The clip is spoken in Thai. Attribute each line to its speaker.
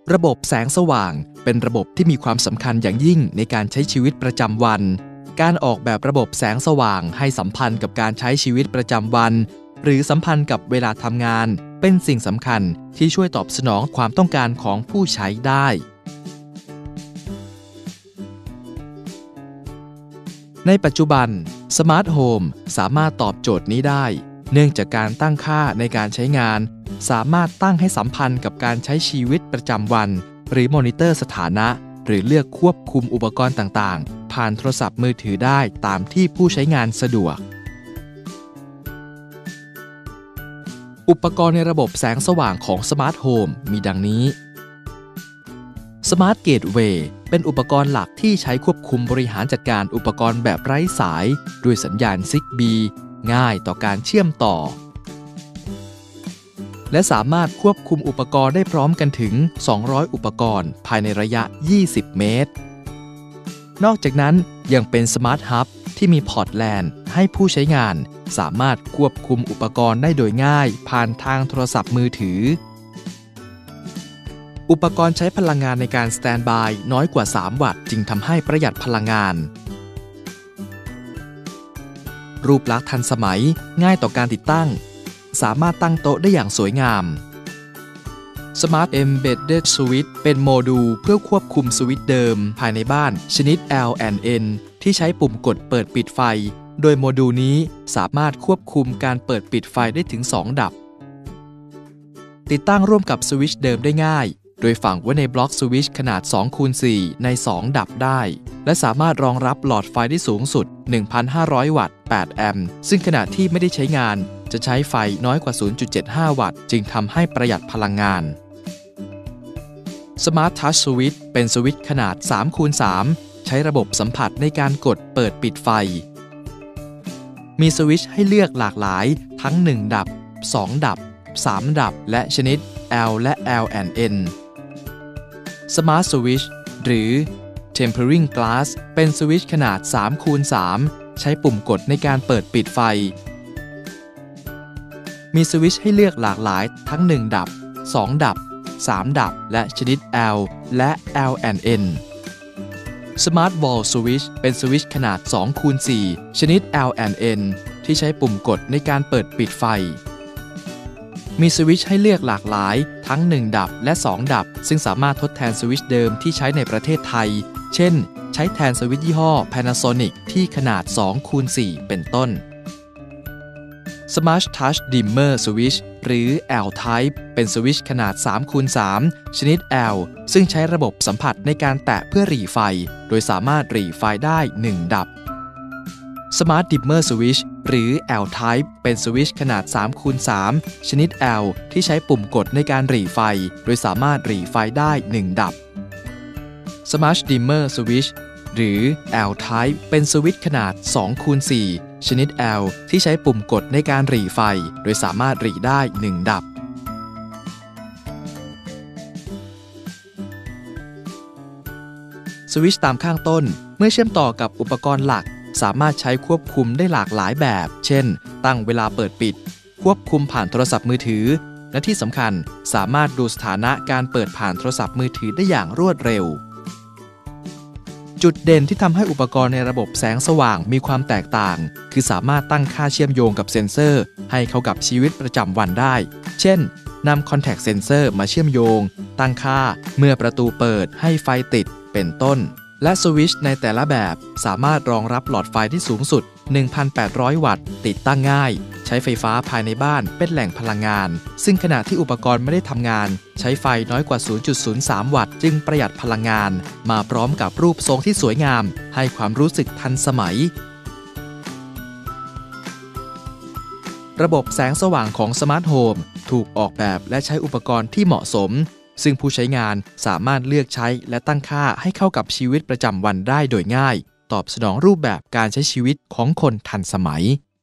Speaker 1: ระบบแสงสว่างเป็นระบบที่มีความสำคัญอย่างยิ่งในการใช้ชีวิตประจำวันการออกแบบระบบแสงสว่างให้สัมพันธ์กับการใช้ชีวิตประจำวันหรือสัมพันธ์กับเวลาทำงานเป็นสิ่งสำคัญที่ช่วยตอบสนองความต้องการของผู้ใช้ได้ในปัจจุบันสมาร์ทโฮมสามารถตอบโจทย์นี้ได้เนื่องจากการตั้งค่าในการใช้งานสามารถตั้งให้สัมพันธ์กับการใช้ชีวิตประจำวันหรือมอนิเตอร์สถานะหรือเลือกควบคุมอุปกรณ์ต่างๆผ่านโทรศัพท์มือถือได้ตามที่ผู้ใช้งานสะดวกอุปกรณ์ในระบบแสงสว่างของสมาร์ทโฮมมีดังนี้สมาร์ทเกตเวย์เป็นอุปกรณ์หลักที่ใช้ควบคุมบริหารจัดการอุปกรณ์แบบไร้สายด้วยสัญญาณ Zigbee ง่ายต่อการเชื่อมต่อและสามารถควบคุมอุปกรณ์ได้พร้อมกันถึง200อุปกรณ์ภายในระยะ20เมตรนอกจากนั้นยังเป็นสมาร์ทฮับที่มีพอร์ตแลนให้ผู้ใช้งานสามารถควบคุมอุปกรณ์ได้โดยง่ายผ่านทางโทรศัพท์มือถืออุปกรณ์ใช้พลังงานในการสแตนด์บายน้อยกว่า3วัตต์จึงทำให้ประหยัดพลังงานรูปลักษณ์ทันสมัยง่ายต่อการติดตั้งสามารถตั้งโต๊ะได้อย่างสวยงาม Smart Embedded Switch เป็นโมดูลเพื่อควบคุมสวิตช์เดิมภายในบ้านชนิด L&N ที่ใช้ปุ่มกดเปิดปิดไฟโดยโมดูลนี้สามารถควบคุมการเปิดปิดไฟได้ถึง2ดับติดตั้งร่วมกับสวิตช์เดิมได้ง่ายโดยฝังไว้ในบล็อกสวิตช์ขนาด 2x4 ใน2ดับได้และสามารถรองรับหลอดไฟได้สูงสุด 1,500 วัตต์ 8 แอมป์ซึ่งขณะที่ไม่ได้ใช้งานจะใช้ไฟน้อยกว่า 0.75 วัตต์จึงทำให้ประหยัดพลังงาน Smart Touch Switch เป็นสวิตช์ขนาด 3x3 ใช้ระบบสัมผัสในการกดเปิดปิดไฟมีสวิตช์ให้เลือกหลากหลายทั้ง1ดับ2ดับ3ดับและชนิด L และ L&N Smart Switch หรือ Tempering Glass เป็นสวิตช์ขนาด 3x3 ใช้ปุ่มกดในการเปิดปิดไฟมีสวิตช์ให้เลือกหลากหลายทั้ง1ดับ2ดับ3ดับและชนิด L และ L&N Smart Wall Switch เป็นสวิตช์ขนาด 2x4 ชนิด L&N ที่ใช้ปุ่มกดในการเปิดปิดไฟมีสวิตช์ให้เลือกหลากหลายทั้ง1ดับและ2ดับซึ่งสามารถทดแทนสวิตช์เดิมที่ใช้ในประเทศไทยเช่นใช้แทนสวิตช์ยี่ห้อ Panasonic ที่ขนาด 2x4 เป็นต้น Smart Touch Dimmer Switch หรือ L-Type เป็นสวิตช์ขนาด 3x3 ชนิด L ซึ่งใช้ระบบสัมผัสในการแตะเพื่อหรี่ไฟโดยสามารถหรี่ไฟได้1ดับSmart Dimmer Switch หรือ L-Type เป็นสวิตช์ขนาด 3x3 ชนิด L ที่ใช้ปุ่มกดในการหรี่ไฟโดยสามารถหรี่ไฟได้1ดับ Smart Dimmer Switch หรือ L-Type เป็นสวิตช์ขนาด 2x4 ชนิด L ที่ใช้ปุ่มกดในการหรี่ไฟโดยสามารถหรี่ได้1ดับสวิตช์ตามข้างต้นเมื่อเชื่อมต่อกับอุปกรณ์หลักสามารถใช้ควบคุมได้หลากหลายแบบเช่นตั้งเวลาเปิดปิดควบคุมผ่านโทรศัพท์มือถือและที่สำคัญสามารถดูสถานะการเปิดผ่านโทรศัพท์มือถือได้อย่างรวดเร็วจุดเด่นที่ทำให้อุปกรณ์ในระบบแสงสว่างมีความแตกต่างคือสามารถตั้งค่าเชื่อมโยงกับเซ็นเซอร์ให้เข้ากับชีวิตประจำวันได้เช่นนำ Contact Sensor มาเชื่อมโยงตั้งค่าเมื่อประตูเปิดให้ไฟติดเป็นต้นและสวิตช์ในแต่ละแบบสามารถรองรับหลอดไฟที่สูงสุด 1,800 วัตต์ติดตั้งง่ายใช้ไฟฟ้าภายในบ้านเป็นแหล่งพลังงานซึ่งขณะที่อุปกรณ์ไม่ได้ทำงานใช้ไฟน้อยกว่า 0.03 วัตต์จึงประหยัดพลังงานมาพร้อมกับรูปทรงที่สวยงามให้ความรู้สึกทันสมัยระบบแสงสว่างของสมาร์ทโฮมถูกออกแบบและใช้อุปกรณ์ที่เหมาะสมซึ่งผู้ใช้งานสามารถเลือกใช้และตั้งค่าให้เข้ากับชีวิตประจำวันได้โดยง่ายตอบสนองรูปแบบการใช้ชีวิตของคนทันสมัย